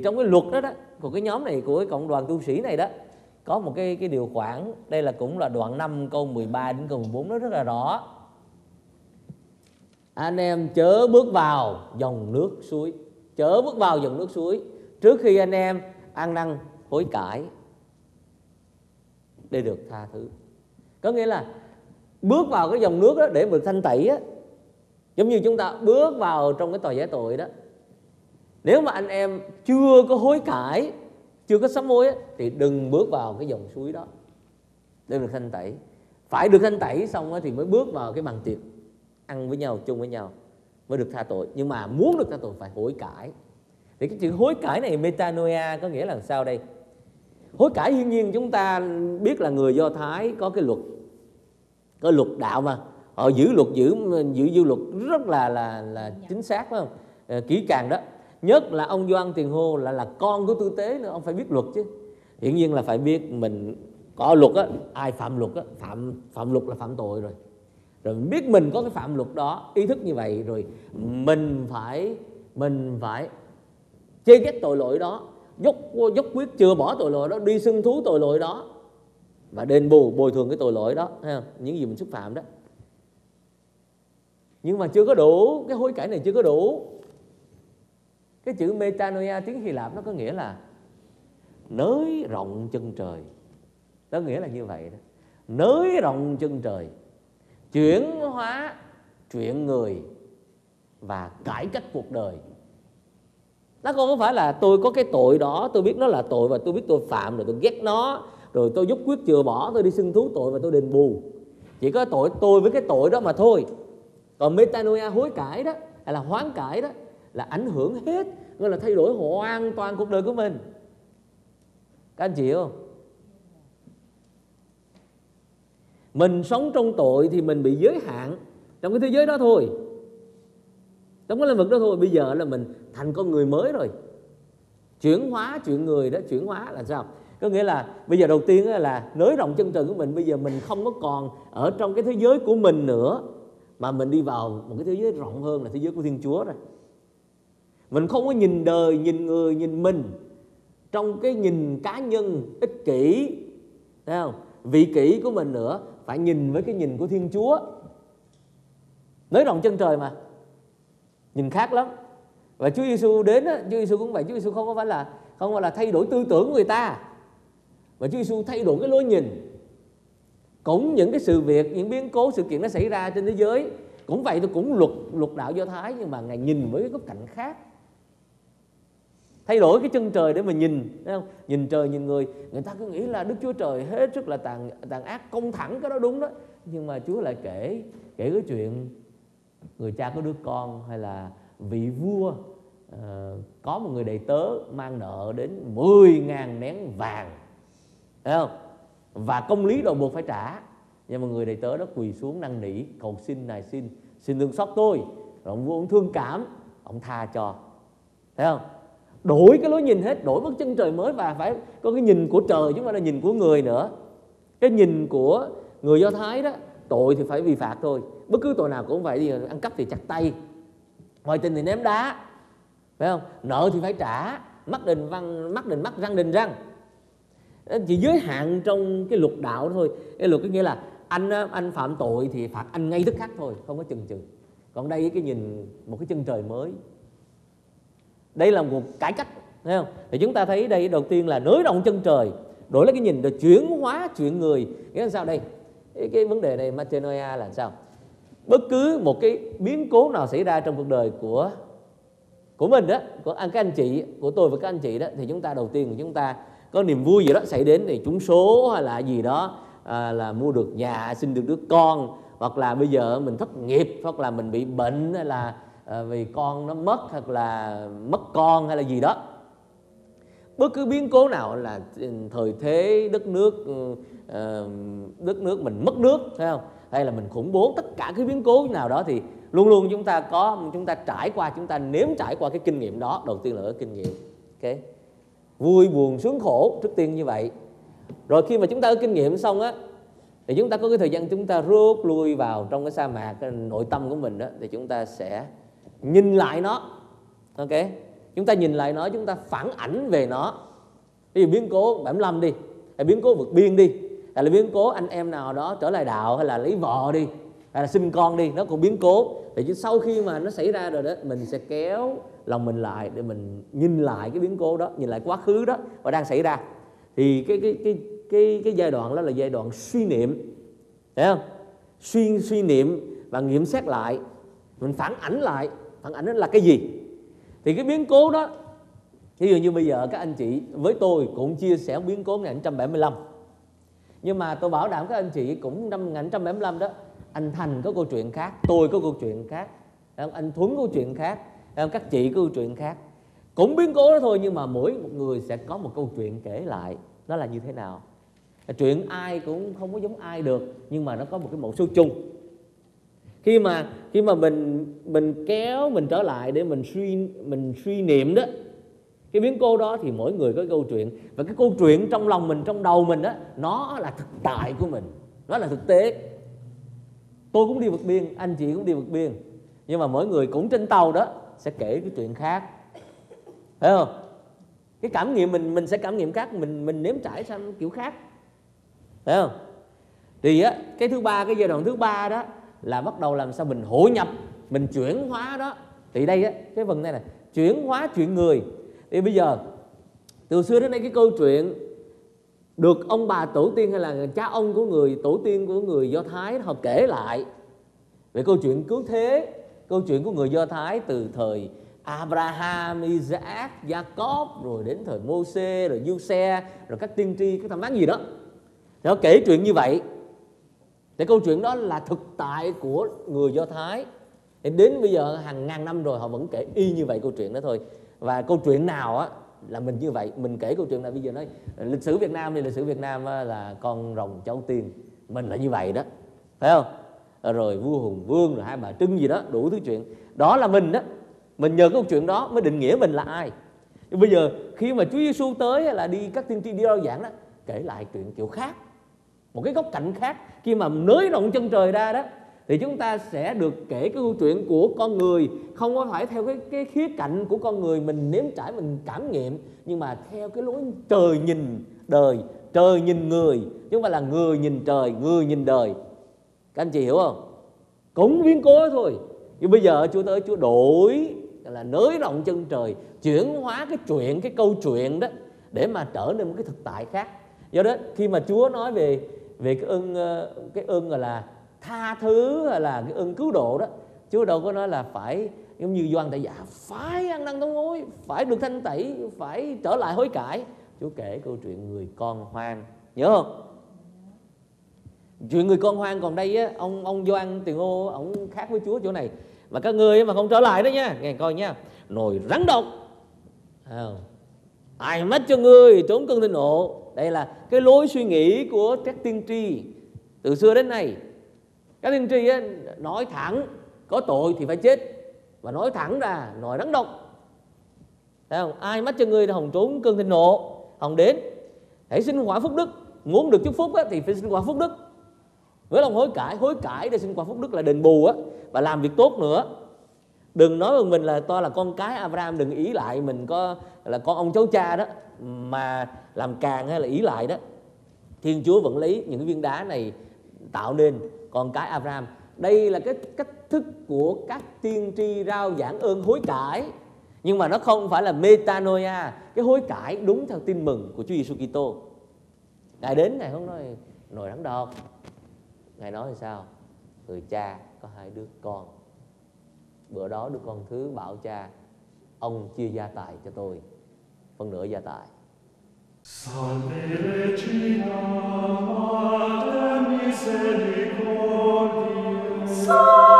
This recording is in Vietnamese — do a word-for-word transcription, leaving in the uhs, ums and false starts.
trong cái luật đó đó của cái nhóm này, của cái cộng đoàn tu sĩ này đó, có một cái cái điều khoản, đây là cũng là đoạn năm câu mười ba đến câu mười bốn, nó rất là rõ. Anh em chớ bước vào dòng nước suối, chớ bước vào dòng nước suối trước khi anh em ăn năn hối cải để được tha thứ. Có nghĩa là bước vào cái dòng nước đó để được thanh tẩy á, giống như chúng ta bước vào trong cái tòa giải tội đó. Nếu mà anh em chưa có hối cải, chưa có sám hối á, thì đừng bước vào cái dòng suối đó để được thanh tẩy. Phải được thanh tẩy xong á thì mới bước vào cái bàn tiệc ăn với nhau, chung với nhau mới được tha tội. Nhưng mà muốn được tha tội phải hối cải. Thì cái chữ hối cải này metanoia có nghĩa là sao đây? Hối cải hiển nhiên chúng ta biết là người Do Thái có cái luật, có luật đạo mà họ giữ luật, giữ giữ giữ luật rất là là là chính xác, phải không? À, kỹ càng đó. Nhất là ông Gioan Tiền Hô là là con của tư tế nữa, ông phải biết luật chứ. Hiển nhiên là phải biết mình có luật á, ai phạm luật á, phạm phạm luật là phạm tội rồi. Rồi mình biết mình có cái phạm luật đó, ý thức như vậy rồi mình phải mình phải chê ghét tội lỗi đó, dốc dốc quyết chừa bỏ tội lỗi đó, đi xưng thú tội lỗi đó và đền bù bồi thường cái tội lỗi đó, thấy không? Những gì mình xúc phạm đó. Nhưng mà chưa có đủ, cái hối cải này chưa có đủ. Cái chữ metanoia tiếng Hy Lạp nó có nghĩa là nới rộng chân trời. Nó nghĩa là như vậy đó. Nới rộng chân trời, chuyển hóa chuyện người và cải cách cuộc đời. Nó không có phải là tôi có cái tội đó, tôi biết nó là tội và tôi biết tôi phạm rồi tôi ghét nó, rồi tôi dốc quyết chừa bỏ, tôi đi xưng thú tội và tôi đền bù. Chỉ có tội tôi với cái tội đó mà thôi. Còn metanoia hối cải đó, hay là hoán cải đó, là ảnh hưởng hết, gọi là thay đổi hoàn toàn cuộc đời của mình. Các anh chị hiểu không? Mình sống trong tội thì mình bị giới hạn trong cái thế giới đó thôi, trong cái lĩnh vực đó thôi. Bây giờ là mình thành con người mới rồi. Chuyển hóa chuyện người đó, chuyển hóa là sao? Có nghĩa là bây giờ đầu tiên là nới rộng chân trời của mình. Bây giờ mình không có còn ở trong cái thế giới của mình nữa, mà mình đi vào một cái thế giới rộng hơn, là thế giới của Thiên Chúa rồi. Mình không có nhìn đời, nhìn người, nhìn mình trong cái nhìn cá nhân, ích kỷ, thấy không? Vị kỷ của mình nữa, phải nhìn với cái nhìn của Thiên Chúa. Nới rộng chân trời mà, nhìn khác lắm. Và Chúa Giêsu đến á, Chúa Giêsu cũng vậy. Chúa Giêsu không có phải là không phải là thay đổi tư tưởng của người ta, mà Chúa Giêsu thay đổi cái lối nhìn. Cũng những cái sự việc, những biến cố, sự kiện nó xảy ra trên thế giới cũng vậy thôi, cũng luật luật đạo Do Thái, nhưng mà Ngài nhìn với cái góc cạnh khác. Thay đổi cái chân trời để mà nhìn, thấy không? Nhìn trời, nhìn người. Người ta cứ nghĩ là Đức Chúa Trời hết sức là tàn tàn ác, công thẳng, cái đó đúng đó. Nhưng mà Chúa lại kể kể cái chuyện người cha có đứa con, hay là vị vua uh, có một người đầy tớ mang nợ đến mười ngàn nén vàng, thấy không? Và công lý đòi buộc phải trả. Nhưng mà người đầy tớ đó quỳ xuống năn nỉ, cầu xin, này xin xin thương xót tôi. Rồi ông vua ông thương cảm, ông tha cho, thấy không? Đổi cái lối nhìn hết, đổi một chân trời mới, và phải có cái nhìn của trời chứ không phải là nhìn của người nữa. Cái nhìn của người Do Thái đó, tội thì phải bị phạt thôi, bất cứ tội nào cũng phải gì, ăn cắp thì chặt tay, ngoại tình thì ném đá, phải không? Nợ thì phải trả, mắc đền văn mắc đền mắc răng đền răng. Chỉ giới hạn trong cái luật đạo thôi. Cái luật có nghĩa là anh anh phạm tội thì phạt anh ngay tức khắc thôi, không có chừng chừng. Còn đây cái nhìn một cái chân trời mới. Đây là một cải cách, thấy không? Thì chúng ta thấy đây đầu tiên là nới rộng chân trời, đổi lấy cái nhìn, rồi chuyển hóa chuyện người. Nghĩa là sao đây? Cái, cái vấn đề này metanoia là sao? Bất cứ một cái biến cố nào xảy ra trong cuộc đời của của mình đó, của các anh chị, của tôi và các anh chị đó, thì chúng ta đầu tiên chúng ta có niềm vui gì đó xảy đến, thì trúng số hay là gì đó, à, là mua được nhà, sinh được đứa con, hoặc là bây giờ mình thất nghiệp, hoặc là mình bị bệnh, hay là à, vì con nó mất, hoặc là mất con, hay là gì đó. Bất cứ biến cố nào là thời thế, đất nước đất nước mình mất nước, thấy không? Hay là mình khủng bố, tất cả cái biến cố nào đó thì luôn luôn chúng ta có, chúng ta trải qua, chúng ta nếm trải qua cái kinh nghiệm đó. Đầu tiên là cái kinh nghiệm, ok, vui buồn sướng khổ trước tiên như vậy. Rồi khi mà chúng ta có kinh nghiệm xong á, thì chúng ta có cái thời gian chúng ta rút lui vào trong cái sa mạc, cái nội tâm của mình đó, thì chúng ta sẽ nhìn lại nó, ok, chúng ta nhìn lại nó, chúng ta phản ảnh về nó. Ví dụ biến cố bảy mươi lăm đi, hay biến cố vượt biên đi, hay là biến cố anh em nào đó trở lại đạo, hay là lấy vợ đi, hay là sinh con đi, nó cũng biến cố. Thì chứ sau khi mà nó xảy ra rồi đó, mình sẽ kéo lòng mình lại để mình nhìn lại cái biến cố đó, nhìn lại quá khứ đó và đang xảy ra. Thì cái cái cái cái cái giai đoạn đó là giai đoạn suy niệm, thấy không? Suy suy niệm và nghiệm xét lại, mình phản ảnh lại, phản ảnh đó là cái gì? Thì cái biến cố đó, ví dụ như bây giờ các anh chị với tôi cũng chia sẻ biến cố năm một nghìn chín trăm bảy mươi lăm. Nhưng mà tôi bảo đảm các anh chị cũng năm một nghìn chín trăm bảy mươi lăm đó, anh Thành có câu chuyện khác, tôi có câu chuyện khác, anh Thuấn có câu chuyện khác, các chị có câu chuyện khác. Cũng biến cố đó thôi, nhưng mà mỗi một người sẽ có một câu chuyện kể lại. Nó là như thế nào? Chuyện ai cũng không có giống ai được, nhưng mà nó có một cái mẫu số chung. Khi mà khi mà mình mình kéo mình trở lại để mình suy mình suy niệm đó, cái biến cố đó thì mỗi người có câu chuyện. Và cái câu chuyện trong lòng mình, trong đầu mình đó, nó là thực tại của mình, nó là thực tế. Tôi cũng đi vượt biên, anh chị cũng đi vượt biên, nhưng mà mỗi người cũng trên tàu đó sẽ kể cái chuyện khác, thấy không? Cái cảm nghiệm mình mình sẽ cảm nghiệm khác, mình mình nếm trải sang kiểu khác, thấy không? Thì á, cái thứ ba, cái giai đoạn thứ ba đó là bắt đầu làm sao mình hội nhập, mình chuyển hóa đó. Thì đây á, cái phần này là chuyển hóa chuyện người. Thì bây giờ từ xưa đến nay cái câu chuyện được ông bà tổ tiên hay là cha ông của người tổ tiên của người Do Thái họ kể lại về câu chuyện cứu thế, câu chuyện của người Do Thái từ thời Abraham, Isaac, Jacob, rồi đến thời Mô-sê, rồi Giuse, rồi các tiên tri, các thẩm phán gì đó. Thì họ kể chuyện như vậy. Thì câu chuyện đó là thực tại của người Do Thái. Thì đến bây giờ hàng ngàn năm rồi họ vẫn kể y như vậy câu chuyện đó thôi. Và câu chuyện nào á là mình như vậy, mình kể câu chuyện này. Bây giờ nói lịch sử Việt Nam thì lịch sử Việt Nam là con rồng cháu tiên, mình là như vậy đó, phải không? Rồi vua Hùng Vương, rồi Hai Bà Trưng gì đó, đủ thứ chuyện. Đó là mình đó. Mình nhờ câu chuyện đó mới định nghĩa mình là ai. Nhưng bây giờ khi mà Chúa Giêsu tới là đi các tiên tri đi rao giảng đó, kể lại chuyện kiểu khác, một cái góc cạnh khác. Khi mà nới rộng chân trời ra đó, thì chúng ta sẽ được kể cái câu chuyện của con người, không có phải theo cái, cái khía cạnh của con người mình nếm trải, mình cảm nghiệm, nhưng mà theo cái lối trời nhìn đời, trời nhìn người, chứ không phải là người nhìn trời, người nhìn đời. Các anh chị hiểu không? Cũng biến cố thôi. Nhưng bây giờ Chúa tới, Chúa đổi là nới rộng chân trời, chuyển hóa cái chuyện, cái câu chuyện đó để mà trở nên một cái thực tại khác. Do đó khi mà Chúa nói về về cái ơn cái ơn gọi là tha thứ hay là cái ơn cứu độ đó, Chúa đâu có nói là phải giống như Gioan Tẩy Giả phải ăn năn thống hối, phải được thanh tẩy, phải trở lại hối cải. Chúa kể câu chuyện người con hoang, nhớ không? Chuyện người con hoang. Còn đây á, ông ông Gioan Tiền Ô ông khác với Chúa chỗ này. Mà các ngươi mà không trở lại đó nha, nghe coi nha, nồi rắn độc, ai mất cho ngươi trốn cơn thịnh nộ. Đây là cái lối suy nghĩ của các tiên tri từ xưa đến nay. Các tiên tri á, nói thẳng có tội thì phải chết, và nói thẳng ra nồi rắn độc, thấy không? Ai mất cho ngươi hồng trốn cơn thịnh nộ, hồng đến. Hãy xin quả phúc đức, muốn được chúc phúc á, thì phải xin quả phúc đức với lòng hối cải. Hối cải để xin quả phúc đức là đền bù á, và làm việc tốt nữa. Đừng nói rằng mình là to là con cái Abraham, đừng ý lại mình có là con ông cháu cha đó mà làm càng hay là ý lại đó. Thiên Chúa vẫn lấy những viên đá này tạo nên con cái Abraham. Đây là cái cách thức của các tiên tri rao giảng ơn hối cải, nhưng mà nó không phải là metanoia, cái hối cải đúng theo tin mừng của Chúa Giêsu Kitô. Ngài đến, Ngài không nói nồi rắn độc, Ngài nói là sao? Người cha có hai đứa con, bữa đó đứa con thứ bảo cha, ông chia gia tài cho tôi, phân nửa gia tài. Salve Regina, Mater misericordiae.